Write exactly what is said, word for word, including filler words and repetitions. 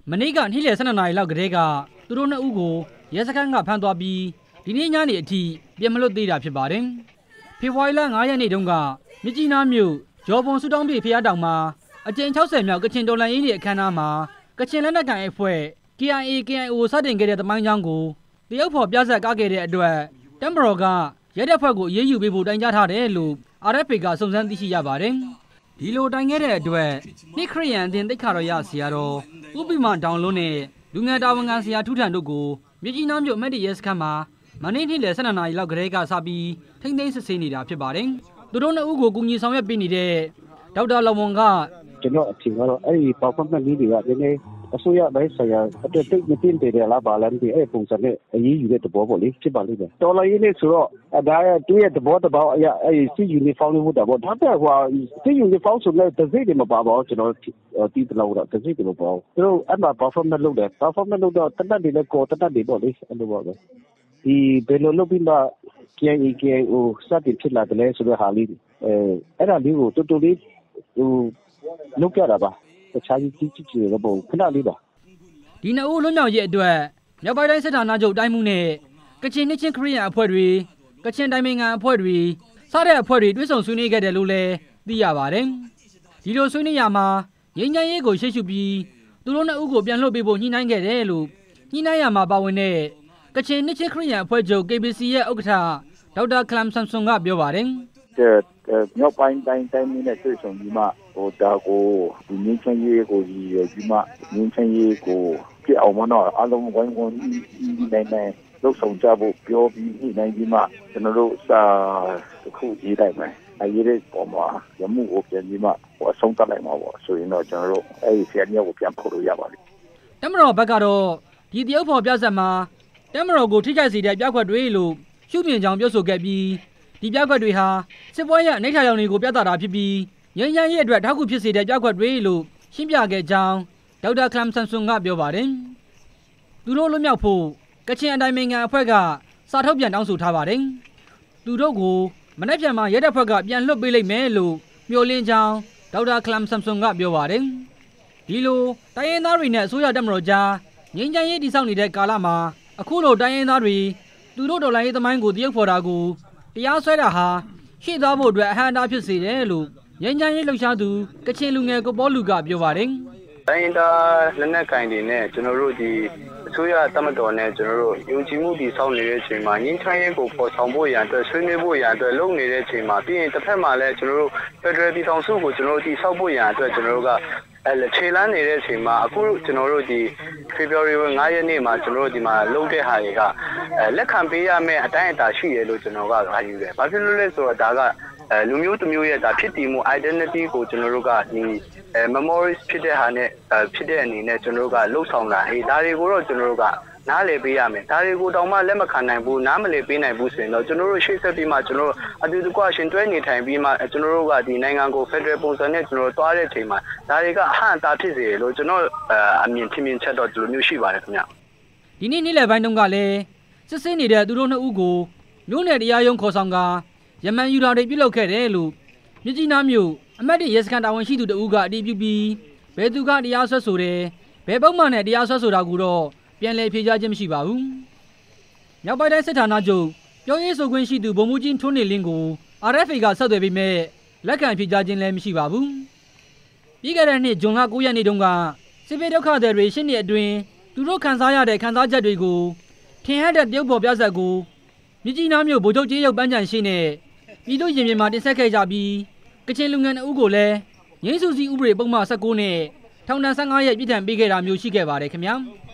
မနေ့ကနေ့လယ်ဆယ်နှစ်နာရီလောက်ကတည်းကသူတို့နှစ်ဦးကိုရဲစခန်းကဖမ်းသွားပြီးဒီနေ့ညနေအထိပြန်မလွတ်သေးတာဖြစ်ပါတယ်။ဖေဖော်ဝါရီလငါးရက်နေ့တုန်းကမြစ်ကြီးနားမြို့ဂျော်ဘွန်စုတောင်းပြေဖျားတောင်မှာအကြိမ်၆၀မြောက်ကချင်တော်လှန်ရေးနေ့အခမ်းအနားမှာကချင်လက်နက်ကိုင်အဖွဲ့ K I A K I O စတင်ခဲ့တဲ့သမိုင်းကြောင်းကိုတရုတ်ဖော်ပြဆက်ကားခဲ့တဲ့အတွက်တပ်မတော်ကရဲတပ်ဖွဲ့ကိုအေးအေးယူပေးဖို့တိုင်ကြားထားတယ်လို့ R F A ကစုံစမ်းသိရှိရပါတယ်။ဒီလိုတိုင်ခဲ့တဲ့အတွက်နှစ်ခရစ်ယာန်အသင်းသိက္ခာတော်ရဆရာတော်ဥပိမာတောင်လုံးနဲ့လူငယ်တာဝန်ခံဆရာထူးထန်တို့ကိုမြစ်ကြီးနားမြို့အမှတ်တရရဲစခန်းမှာမနေ့နေ့လယ်ဆယ်နှစ်နာရီလောက်ကတည်းကစပြီးထိန်းသိမ်းစစ်ဆေးနေတာဖြစ်ပါတယ်။သူတို့နှစ်ဦးကိုကူညီဆောင်ရွက်ပေးနေတဲ့ဒေါက်တာလောင်ဝွန်ကကျွန်တော်အထင်ကတော့အဲ့ဒီပေါက်ဖက်မဲ့လေးတွေကဒီနေ့အစိုးရတိုင်းဆိုင်ရာအတက်တိတ်မတင်တယ်လားပါလန်ဒီအဲ့ပုံစံနဲ့အရေးယူတဲ့သဘောပေါ့လေဖြစ်ပါလိမ့်မယ်တော်လာရေးလေးဆိုတော့အဲဒါရဲ့သူ့ရဲ့သဘောတဘောအရာအဲ့ဒီစီယူနီဖောင်းလေးဟုတ်တာပေါ့ဒါပေမဲ့ဟိုစီယူနီဖောင်းဆိုတဲ့တစိမ့်တွေမပါပါဘူးကျွန်တော်တီးတလို့တော့တစိမ့်တွေမပါဘူးသူတို့အဲ့မှာ performance လုပ်တယ် performance လုပ်တော့တတ်တယ်လည်းကောတတ်တယ်ပေါ့လေအဲ့လိုပေါ့ပဲဒီဘယ်လိုလုပ်ပြီးမှ K I A K I O စတင်ဖြစ်လာတယ်လဲဆိုတဲ့ဟာလေးအဲအဲ့ဒါလေးကိုတော်တော်လေးဟိုလုပ်ကြတာပါတခြားကြီးကြီးကြီးတော့ပုံခဏလေးပါဒီနှစ်ဦးလွတ်မြောက်ရေးအတွက်မြောက်ပိုင်းတိုင်းစစ်ဌာနချုပ်တိုင်းမှုနဲ့ကချင်နှစ်ချင်းခရီးရန်အဖွဲ့တွေကချင်တိုင်းနိုင်ငံအဖွဲ့တွေစတဲ့အဖွဲ့တွေတွဲဆုံဆွေးနွေးခဲ့တယ်လို့လည်းသိရပါတယ်ဒီလိုဆွေးနွေးရမှာငြိမ်းချမ်းရေးကိုရှေ့ရှုပြီးသူတို့နှစ်ဦးကိုပြန်လွှတ်ပေးဖို့ညှိနှိုင်းခဲ့တယ်လို့ညှိနှိုင်းရမှာပါဝင်တဲ့ကချင်နှစ်ချင်းခရီးရန်အဖွဲ့ချုပ် K B C ရဲ့ဥက္ကဋ္ဌဒေါက်တာခလမ်ဆမ်ဆွန်ကပြောပါတယ်မြောက်ပိုင်းတိုင်းတိုင်းနဲ့တွေ့ဆုံပြီးမှဟိုဒါကိုဒီငင်းချင်ရေးကိုဒီဒီမှငင်းချင်ရေးကိုပြအောင်မနော်အလုံးဝိုင်းဝန်းနိုင်နိုင်လုပ်ဆောင်ကြဖို့ပြောပြီးညှိနှိုင်းပြီးမှကျွန်တော်တို့စာတစ်ခုရေးလိုက်မယ်အရေးတဲ့ပုံမှာရမှုကိုပြန်ပြီးမှဟိုအဆုံးသတ်လိုက်မှာပေါ့ဆိုရင်တော့ကျွန်တော်တို့အဲ့ဒီဆရာမျိုးကိုပြန်ဖို့လို့ရပါလိမ့်တမတော်ဘက်ကတော့ဒီတရုတ်ဖော်ပြဆက်မှာတမတော်ကိုထိခိုက်စေတဲ့ပြကွက်တွေလို့ရှုမြင်ကြောင်ပြောဆိုခဲ့ပြီးဒီပြကွက်တွေဟာစစ်ပွဲရအနိဋ္ဌာရောင်တွေကိုပြသတာဖြစ်ပြီးငြိမ်းချမ်းရေးအတွက်ထောက်ကူဖြစ်စေတဲ့ပြကွက်တွေလို့ရှင်းပြခဲ့ကြောင်းဒေါက်တာခလမ်ဆမ်ဆွန်ကပြောပါတယ်။သူတို့လွတ်မြောက်ဖို့ကချင်အတိုင်းနိုင်ငံအဖွဲ့ကစာထုတ်ပြန်တောင်းဆိုထားပါတယ်။သူတို့ကိုမနေ့ပြန်မှာရဲတပ်ဖွဲ့ကပြန်လွှတ်ပေးလိုက်မယ်လို့မျှော်လင့်ကြောင်းဒေါက်တာခလမ်ဆမ်ဆွန်ကပြောပါတယ်။ဒီလိုတိုင်းရင်းသားတွေနဲ့အစိုးရတပ်မတော်ကြားငြိမ်းချမ်းရေးတည်ဆောက်နေတဲ့ကာလမှာအခုလိုတိုင်းရင်းသားတွေသူတို့တော်လှန်ရေးသမိုင်းကိုတရုတ်ဖော်တာကိုတရားစွဲတာဟာရှေ့သွားဖို့အတွက်အဟန့်အတားဖြစ်စေတယ်လို့ငြိမ်းချမ်းရေးလှုပ်ရှားသူကချင်လူငယ်ကိုပေါ်လူကပြောပါတယ်။တိုင်းရင်းသားလက်နက်ကိုင်တွေနဲ့ကျွန်တော်တို့ဒီအစိုးရတပ်မတော်နဲ့ကျွန်တော်တို့ယုံကြည်မှုတည်ဆောက်နေတဲ့အချိန်မှာငြိမ်းချမ်းရေးကိုပေါ်ဆောင်ဖို့ရန်အတွက်ဆွေးနွေးဖို့ရန်အတွက်လုပ်နေတဲ့အချိန်မှာပြီးရင်တစ်ဖက်မှာလည်းကျွန်တော်တို့ဖက်ဒရယ်ပြည်ထောင်စုကိုကျွန်တော်တို့တည်ဆောက်ဖို့ရန်အတွက်ကျွန်တော်တို့ကအဲခြေလမ်းနေတဲ့အချိန်မှာအခုကျွန်တော်တို့ဒီဖေဖော်ဝါရီငါးရက်နေ့မှာကျွန်တော်တို့ဒီမှာလုပ်တဲ့ဟာတွေကအဲလက်ခံပေးရမယ့်အတိုင်းအတာရှိတယ်လို့ကျွန်တော်ကဂါယူတယ်။ဘာဖြစ်လို့လဲဆိုတော့ဒါကအဲလူမျိုးတစ်မျိုးရဲ့ဒါဖြစ်တည်မှု identity ကိုကျွန်တော်တို့ကဒီအဲ memories ဖြစ်တဲ့ဟာနဲ့ဖြစ်တဲ့အနေနဲ့ကျွန်တော်တို့ကလှုပ်ဆောင်လာဟေးဒါတွေကိုတော့ကျွန်တော်တို့ကနားလည်ပေးရမယ်ဒါတွေကိုတောင်မှလက်မခံနိုင်ဘူးနားမလည်ပေးနိုင်ဘူးဆိုရင်တော့ကျွန်တော်တို့ရှေ့ဆက်ပြီးမှကျွန်တော်တို့အတူတကွရှင်တွဲနေထိုင်ပြီးမှကျွန်တော်တို့ကဒီနိုင်ငံကို Federal ပုံစံနဲ့ကျွန်တော်တို့တွားတဲ့အချိန်မှာဒါတွေကအဟန့်အတားဖြစ်စေလို့ကျွန်တော်အမြင်ထင်မြင်ချက်တော့ဒီလိုမျိုးရှိပါတယ်ခင်ဗျဒီနေ့နေ့လယ်ပိုင်းတုန်းကလည်းစစ်ဆေးနေတဲ့သူတို့နှစ်ဦးကိုမြို့နယ်တရားရုံးခေါ်ဆောင်ကယမန်ယူတာတွေပြုလုပ်ခဲ့တယ်လို့မြစ်ကြီးနားမြို့အမတ်တရဲစခန်းတာဝန်ရှိသူတဦးကအတည်ပြုပြီးဘယ်သူကတရားစွဲဆိုတယ်ဘယ်ပုံမှန်နဲ့တရားစွဲဆိုတာကိုတော့ပြန်လည်ဖြေကြားခြင်းမရှိပါဘူး။မြောက်ပိုင်းတိုင်းစစ်ဌာနချုပ်ပြောရေးဆိုခွင့်ရှိသူဗိုလ်မှူးကြီးထွန်းနေလင်းကို R F A ကဆက်သွယ်ပေးမဲ့လက်ခံဖြေကြားခြင်းလည်းမရှိပါဘူး။ပြီးခဲ့တဲ့နှစ်ဇွန်လကိုးရက်နေ့တုန်းကစစ်ပေးဒုက္ခသည်တွေရှစ်နှစ်အတွင်းသူတို့ခံစားရတဲ့ခံစားချက်တွေကိုထင်ဟပ်တဲ့တရုတ်ပေါ်ပြဆက်ကိုမြစ်ကြီးနားမြို့ဗိုလ်ချုပ်ကြီးရုပ်ပန်းချန်ရှိနဲ့ပြည်သူ့ရင်ပြင်မှာတင်ဆက်ခဲ့ကြပြီးကချင်လူငယ်အုပ်ကိုလည်းငြိမ်းစုစည်းဥပဒေပုံမှန်၁၉နဲ့ထောင်ဒဏ်၁၅ရက်ပြစ်ဒဏ်ပေးခဲ့တာမျိုးရှိခဲ့ပါတယ်ခင်ဗျာ။